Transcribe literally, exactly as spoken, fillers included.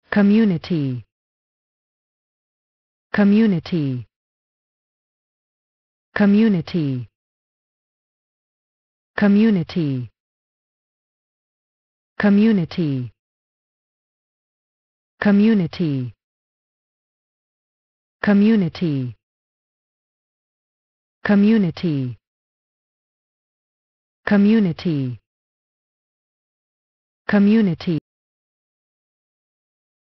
community, community, community, community, community, community, community, community, community, community.